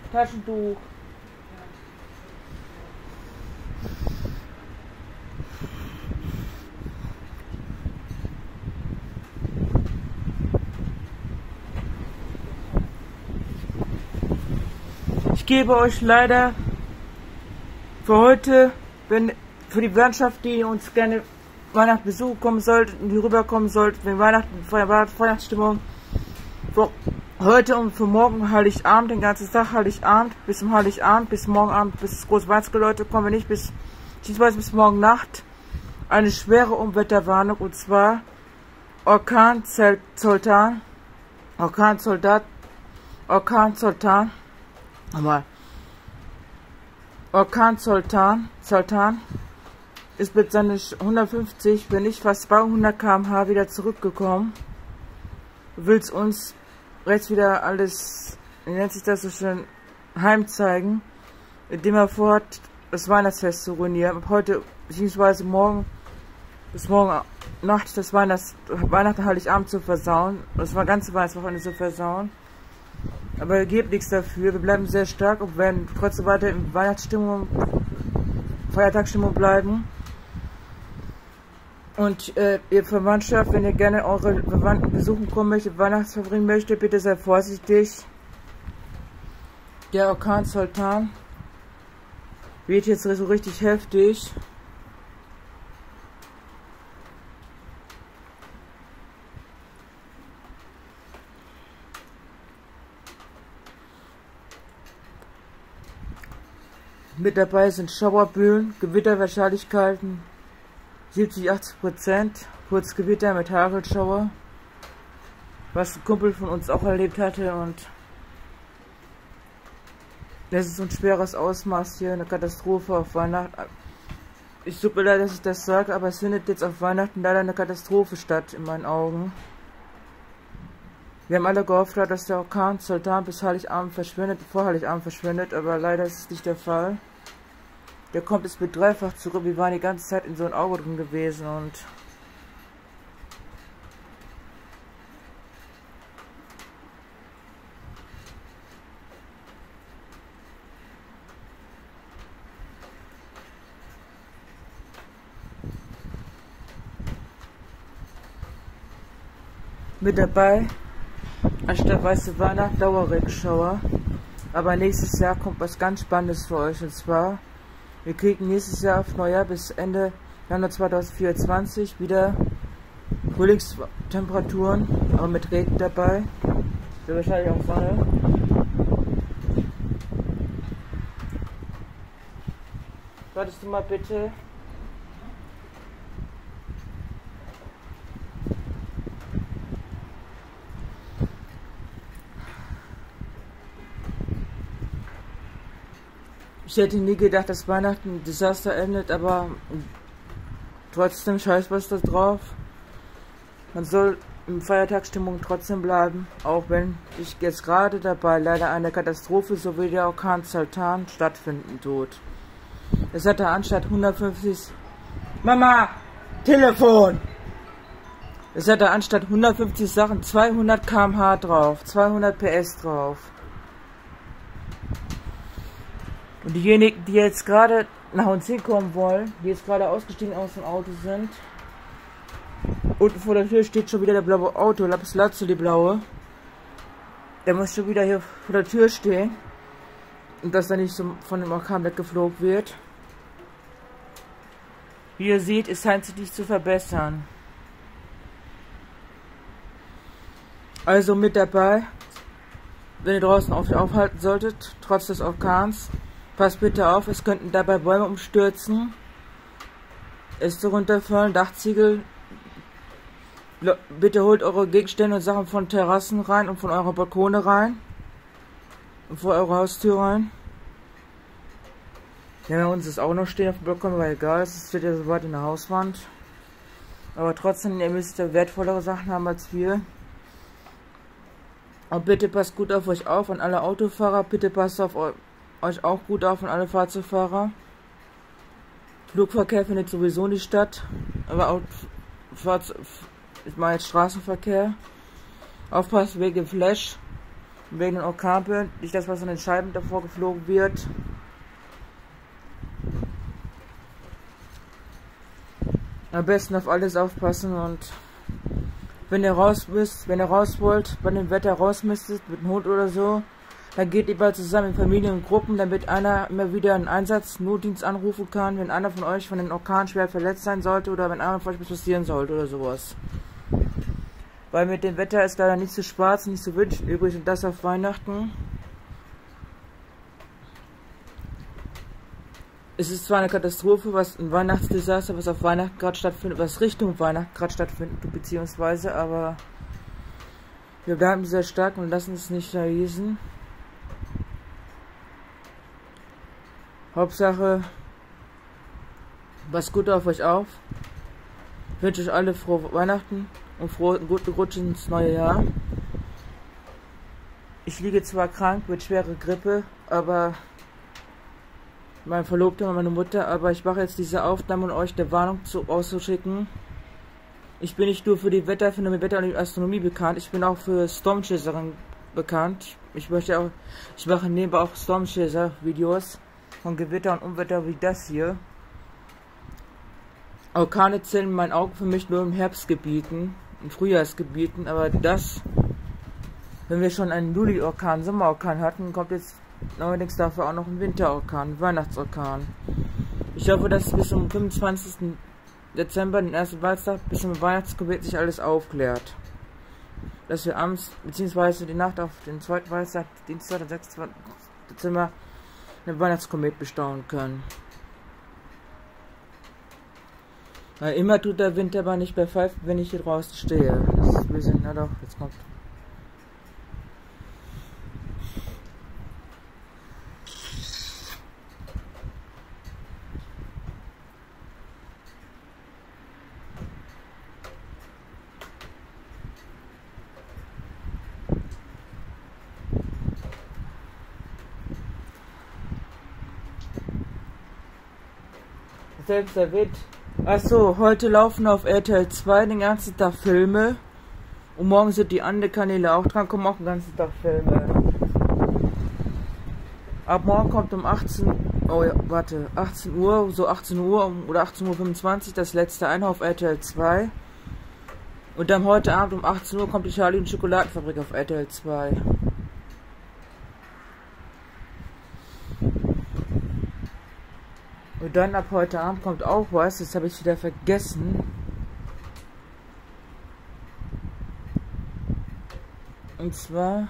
Taschentuch. Ich gebe euch leider für heute, für die Wirtschaft, die uns gerne Weihnachten besuchen kommen sollte, die rüberkommen sollte, wenn Weihnachtsstimmung, für heute und für morgen Heiligabend, den ganzen Tag Heiligabend, bis zum Heiligabend, bis morgen Abend, bis das große Weihnachtsgeläute kommen wir nicht, bis morgen Nacht, eine schwere Unwetterwarnung, und zwar Orkan Zoltan, ist mit seinen 150, wenn nicht fast 200 km/h wieder zurückgekommen. Will es uns rechts wieder alles, wie nennt sich das so schön, heimzeigen, indem er vorhat, das Weihnachtsfest zu ruinieren. Ab heute, beziehungsweise morgen, bis morgen Nacht, das Weihnachten Heiligabend zu versauen, das ganze Weihnachtswochenende zu versauen. Aber er gibt nichts dafür. Wir bleiben sehr stark und werden trotzdem weiter in Weihnachtsstimmung, Feiertagsstimmung bleiben. Und ihr Verwandtschaft, wenn ihr gerne eure Verwandten besuchen kommen möchtet, Weihnachten verbringen möchtet, bitte seid vorsichtig. Der Orkan Zoltan weht jetzt so richtig heftig. Mit dabei sind Schauerböen, Gewitterwahrscheinlichkeiten 70–80%, Kurzgewitter mit Hagelschauer, was ein Kumpel von uns auch erlebt hatte, und das ist so ein schweres Ausmaß hier, eine Katastrophe auf Weihnachten. Ich tut mir leid, dass ich das sage, aber es findet jetzt auf Weihnachten leider eine Katastrophe statt, in meinen Augen. Wir haben alle gehofft, dass der Orkan Zoltan bis Heiligabend verschwindet, vor Heiligabend verschwindet, aber leider ist es nicht der Fall. Der kommt jetzt mit dreifach zurück. Wir waren die ganze Zeit in so ein Auge drin gewesen und mit dabei anstatt weiße Weihnacht Dauerregenschauer. Aber nächstes Jahr kommt was ganz Spannendes für euch, und zwar wir kriegen nächstes Jahr auf Neujahr bis Ende Januar 2024 wieder Frühlingstemperaturen, aber mit Regen dabei. Sehr wahrscheinlich auch Sonne. Wartest du mal bitte? Ich hätte nie gedacht, dass Weihnachten ein Desaster endet, aber trotzdem scheiß was da drauf. Man soll in Feiertagsstimmung trotzdem bleiben, auch wenn sich jetzt gerade dabei leider eine Katastrophe sowie der Orkan Zoltan stattfinden tut. Es hatte anstatt 150... Mama! Telefon! Es hatte anstatt 150 Sachen 200 km/h drauf, 200 PS drauf. Und diejenigen, die jetzt gerade nach uns hinkommen wollen, die jetzt gerade ausgestiegen aus dem Auto sind, unten vor der Tür steht schon wieder der blaue Auto, Lapis Lazuli blaue. Der muss schon wieder hier vor der Tür stehen. Und dass er nicht so von dem Orkan weggeflogen wird. Wie ihr seht, es scheint sich nicht zu verbessern. Also mit dabei, wenn ihr draußen aufhalten solltet, trotz des Orkans, passt bitte auf, es könnten dabei Bäume umstürzen, Äste runterfallen, Dachziegel. Bitte holt eure Gegenstände und Sachen von Terrassen rein und von eurer Balkone rein und vor eure Haustür rein. Ja, bei uns ist auch noch stehen auf dem Balkon, aber egal, es steht ja so weit in der Hauswand. Aber trotzdem, ihr müsst ja wertvollere Sachen haben als wir. Und bitte passt gut auf euch auf, an alle Autofahrer, bitte passt auf euch auch gut auf, an alle Fahrzeugfahrer. Flugverkehr findet sowieso nicht statt, aber auch ich meine jetzt Straßenverkehr. Aufpassen wegen Flash. wegen den Orkanböen, nicht das, was an den Scheiben davor geflogen wird. Am besten auf alles aufpassen und wenn ihr raus müsst, wenn ihr raus wollt, bei dem Wetter raus müsstet, mit dem Hund oder so, dann geht lieber zusammen in Familien und Gruppen, damit einer immer wieder einen Einsatz-Notdienst anrufen kann, wenn einer von euch von den Orkan schwer verletzt sein sollte oder wenn einer von euch was passieren sollte oder sowas. Weil mit dem Wetter ist leider nicht so schwarz, nicht so wünschen übrig und das auf Weihnachten. Es ist zwar eine Katastrophe, was ein Weihnachtsdesaster, was auf Weihnachten gerade stattfindet, was Richtung Weihnachten gerade stattfindet, beziehungsweise, aber wir bleiben sehr stark und lassen es nicht vergessen. Hauptsache, passt gut auf euch auf. Ich wünsche euch alle frohe Weihnachten und guten Rutsch ins neue Jahr. Ich liege zwar krank mit schwerer Grippe, aber mein Verlobter und meine Mutter, aber ich mache jetzt diese Aufnahme, um euch eine Warnung auszuschicken. Ich bin nicht nur für die Wetterphänomene, Wetter und die Astronomie bekannt, ich bin auch für Storm Chaserin bekannt. Ich mache nebenbei auch Storm Chaser Videos von Gewitter und Unwetter wie das hier. Orkane zählen in meinen Augen für mich nur im Herbstgebieten, in Frühjahrsgebieten, aber das, wenn wir schon einen Juli-Orkan, Sommerorkan hatten, kommt jetzt neuerdings dafür auch noch ein Winterorkan, ein Weihnachtsorkan. Ich hoffe, dass bis zum 25. Dezember, den ersten Weihnachtstag, bis zum Weihnachtskomet sich alles aufklärt. Dass wir abends, beziehungsweise die Nacht auf den zweiten Weihnachtstag, Dienstag, den 26. Dezember, den Weihnachtskomet bestaunen können. Weil immer tut der Wind aber nicht bei pfeifen, wenn ich hier draußen stehe. Das ist ein bisschen, na doch, jetzt kommt. Selbst der Wind. Achso, heute laufen auf RTL 2 den ganzen Tag Filme. Und morgen sind die anderen Kanäle auch dran, kommen auch den ganzen Tag Filme. Ab morgen kommt um 18 Uhr, so 18 Uhr oder 18:25 Uhr das letzte eine auf RTL 2. Und dann heute Abend um 18 Uhr kommt die Charlie und Schokoladenfabrik auf RTL 2. Und dann ab heute Abend kommt auch was, das habe ich wieder vergessen. Und zwar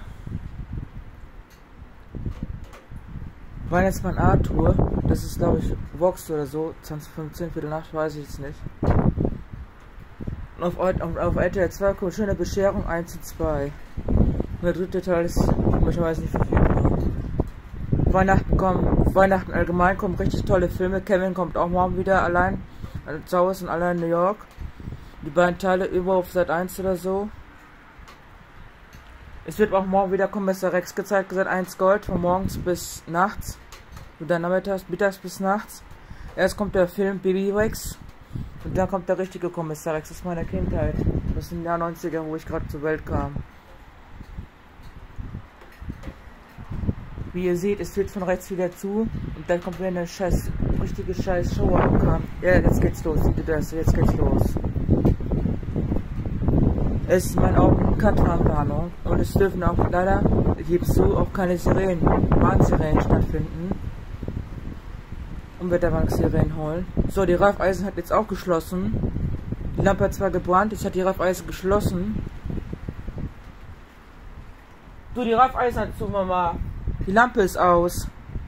Weihnachtsmann Arthur, das ist glaube ich Vox oder so, 2015, Viertel Nacht, weiß ich jetzt nicht. Und auf RTL 2 kommt schöne Bescherung 1:2. Und der dritte Teil ist möglicherweise nicht verfügbar. Weihnachten allgemein kommen richtig tolle Filme. Kevin kommt auch morgen wieder allein zu Hause und allein in New York. Die beiden Teile über auf Sat 1 oder so. Es wird auch morgen wieder Kommissar Rex gezeigt, Sat 1 Gold, von morgens bis nachts. Oder mittags bis nachts. Erst kommt der Film Baby Rex und dann kommt der richtige Kommissar Rex aus meiner Kindheit. Das ist im Jahr 90er, wo ich gerade zur Welt kam. Wie ihr seht, es wird von rechts wieder zu und dann kommt wieder eine richtige scheiß Show am. Ja, jetzt geht's los, seht ihr das? Jetzt geht's los. Es ist in meinen Augen eine Cut-Warnwarnung und es dürfen auch leider, ich gebe es zu, auch keine Warnsirenen stattfinden. Unwetterwarnungssirenen holen. So, die Raiffeisen hat jetzt auch geschlossen. Die Lampe hat zwar gebrannt, jetzt hat die Raiffeisen geschlossen. Du, die Raiffeisen hat zu, Mama. Die Lampe ist aus.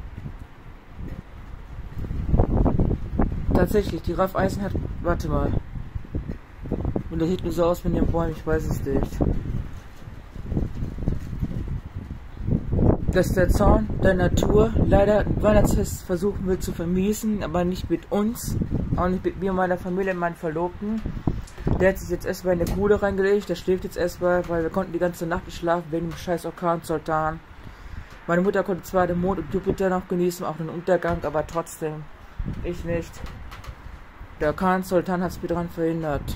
Tatsächlich, die Raiffeisen hat... Warte mal. Und das sieht mir so aus mit den Bäumen, ich weiß es nicht. Das ist der Zorn der Natur. Leider ein Weihnachtsfest versuchen wir zu vermiesen, aber nicht mit uns. Auch nicht mit mir und meiner Familie und meinen Verlobten. Der hat sich jetzt erstmal in eine Kuhle reingelegt, der schläft jetzt erstmal, weil wir konnten die ganze Nacht nicht schlafen wegen dem scheiß Orkan Sultan. Meine Mutter konnte zwar den Mond und Jupiter noch genießen, auch den Untergang, aber trotzdem, ich nicht. Der Orkan Sultan hat es mir daran verhindert.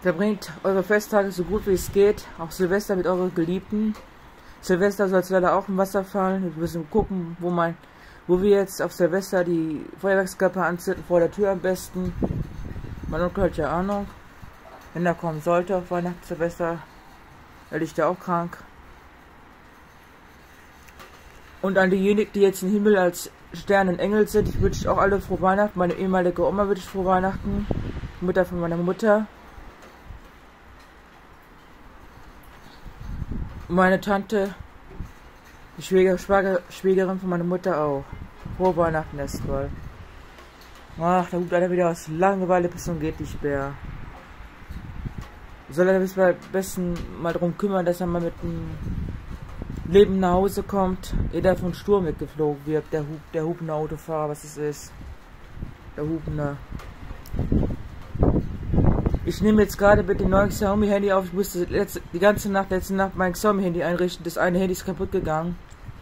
Verbringt eure Festtage so gut wie es geht, auch Silvester mit euren Geliebten. Silvester soll es leider auch im Wasser fallen. Wir müssen gucken, wo wir jetzt auf Silvester die Feuerwerkskörper anzünden, vor der Tür am besten. Mein Onkel hat ja Ahnung, wenn er kommen sollte auf Weihnachten, Silvester, er liegt ja auch krank. Und an diejenigen, die jetzt im Himmel als Sterne und Engel sind, ich wünsche auch alle frohe Weihnachten. Meine ehemalige Oma wünscht frohe Weihnachten, die Mutter von meiner Mutter. Meine Tante, die Schwägerin von meiner Mutter auch. Frohe Weihnachten erstmal. Ach, da ruft einer wieder aus Langeweile bis zum geht nicht mehr. Soll er sich am besten mal darum kümmern, dass er mal mit dem Leben nach Hause kommt, ehe der von Sturm weggeflogen wird, der hupende Autofahrer, was es ist. Der hupende. Ich nehme jetzt gerade mit dem neuen Xiaomi-Handy auf. Ich musste letzte Nacht mein Xiaomi-Handy einrichten. Das eine Handy ist kaputt gegangen.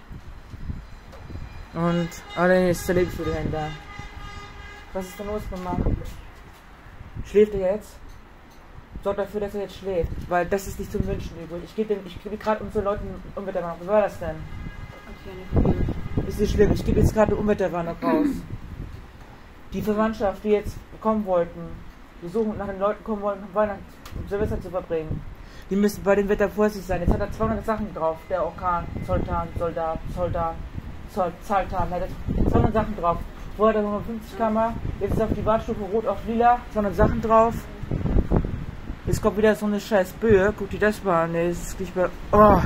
Und dann ist der Leben für den Händler. Was ist denn los, Mama? Schläft er jetzt? Sorgt dafür, dass er jetzt schläft. Weil das ist nicht zum Wünschen übrig. Ich gebe gerade unsere Leute Unwetterwarnung. Wie war das denn? Okay, ist nicht schlimm. Ich gebe jetzt gerade eine Unwetterwarnung raus. Die Verwandtschaft, die jetzt kommen wollten, die suchen nach den Leuten kommen wollen, um Weihnachten und Silvester zu verbringen. Die müssen bei dem Wetter vorsichtig sein. Jetzt hat er 200 Sachen drauf. Der Orkan, Zoltan, Zaltan, er hat 200 Sachen drauf. Vorher hat er 150 km, jetzt ist auf die Warnstufe rot auf lila, 200 Sachen drauf. Jetzt kommt wieder so eine scheiß Böe. Guck dir das mal an. Nee, das ist nicht mehr. Oh.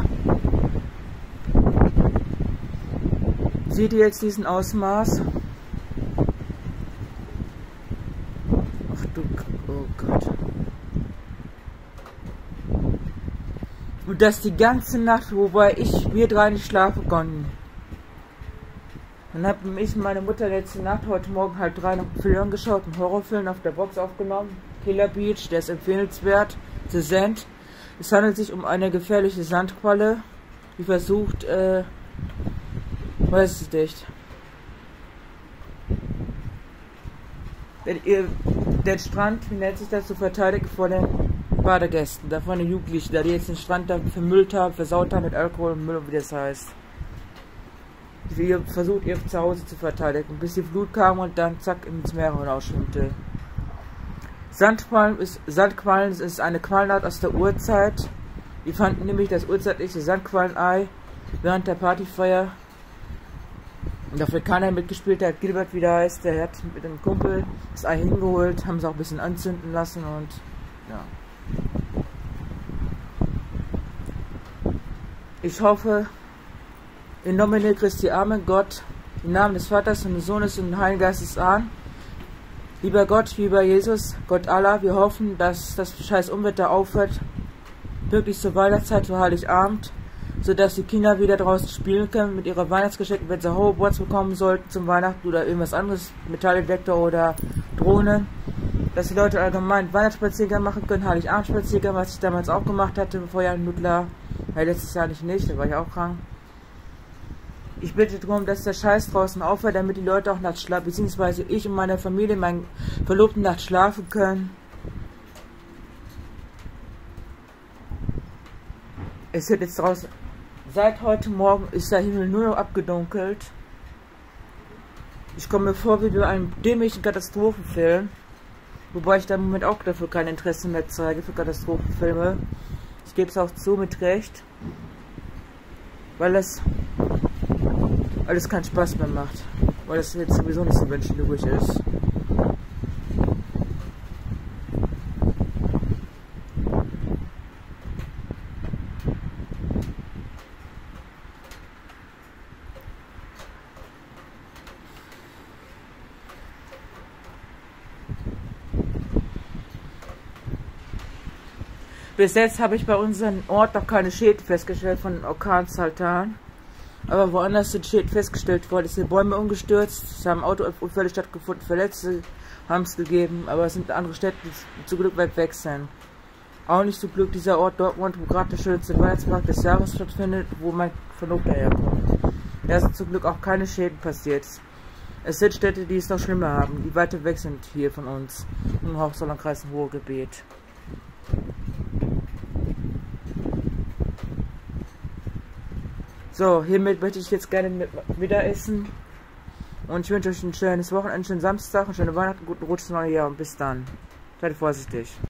Seht ihr jetzt diesen Ausmaß? Ach du, oh Gott. Und das die ganze Nacht, wobei wir drei nicht schlafen konnten. Dann haben ich und meine Mutter letzte Nacht, heute Morgen 2:30 noch einen Film angeschaut, einen Horrorfilm auf der Box aufgenommen. Killer Beach, der ist empfehlenswert. The Sand. Es handelt sich um eine gefährliche Sandqualle, die versucht, weiß es nicht. Den Strand, wie nennt sich das, zu verteidigen vor den Badegästen, da von den Jugendlichen, da die jetzt den Strand da vermüllt haben, versaut haben mit Alkohol und Müll und wie das heißt. Sie versucht ihr Zuhause zu verteidigen, bis die Flut kam und dann zack ins Meer hinausschwimmte. Sandquallen ist eine Quallenart aus der Urzeit. Wir fanden nämlich das urzeitliche Sandquallenei während der Partyfeier. Und dafür keiner mitgespielt hat, Gilbert wie der heißt, der hat mit dem Kumpel das Ei hingeholt, haben sie auch ein bisschen anzünden lassen und ja. Ich hoffe, in nomine Christi Amen, Gott, im Namen des Vaters und des Sohnes und des Heiligen Geistes an. Lieber Gott, lieber Jesus, Gott Allah, wir hoffen, dass das scheiß Unwetter aufhört, pünktlich zur Weihnachtszeit, zu Heiligabend, sodass die Kinder wieder draußen spielen können mit ihren Weihnachtsgeschenken, wenn sie Hoverboards bekommen sollten zum Weihnachten oder irgendwas anderes, Metalldetektor oder Drohnen, dass die Leute allgemein Weihnachtsspaziergang machen können, Heiligabendspaziergang, was ich damals auch gemacht hatte, bevor Jan Nutler, ja, letztes Jahr nicht, da war ich auch krank. Ich bitte darum, dass der Scheiß draußen aufhört, damit die Leute auch nachts schlafen, beziehungsweise ich und meine Familie, meinen Verlobten nachts schlafen können. Es wird jetzt draußen, seit heute Morgen ist der Himmel nur noch abgedunkelt. Ich komme mir vor wie bei einem dämlichen Katastrophenfilm, wobei ich da im Moment auch dafür kein Interesse mehr zeige, für Katastrophenfilme. Ich gebe es auch zu, mit Recht, weil das alles keinen Spaß mehr macht, weil das jetzt sowieso nicht so menschenübrig ist. Bis jetzt habe ich bei unserem Ort noch keine Schäden festgestellt von Orkan Zaltan. Aber woanders sind Schäden festgestellt worden. Es sind Bäume umgestürzt, es haben Autounfälle stattgefunden, Verletzte haben es gegeben, aber es sind andere Städte, die zum Glück weit weg sind. Auch nicht zum Glück dieser Ort Dortmund, wo gerade der schönste Weihnachtsmarkt des Jahres stattfindet, wo mein Verlobter herkommt. Da sind zum Glück auch keine Schäden passiert. Es sind Städte, die es noch schlimmer haben, die weiter weg sind hier von uns, im Hochsauerlandkreis im Ruhrgebiet. So, hiermit möchte ich jetzt gerne wieder essen. Und ich wünsche euch ein schönes Wochenende, einen schönen Samstag, einen schönen Weihnachten, guten Rutsch ins neue Jahr und bis dann. Seid vorsichtig.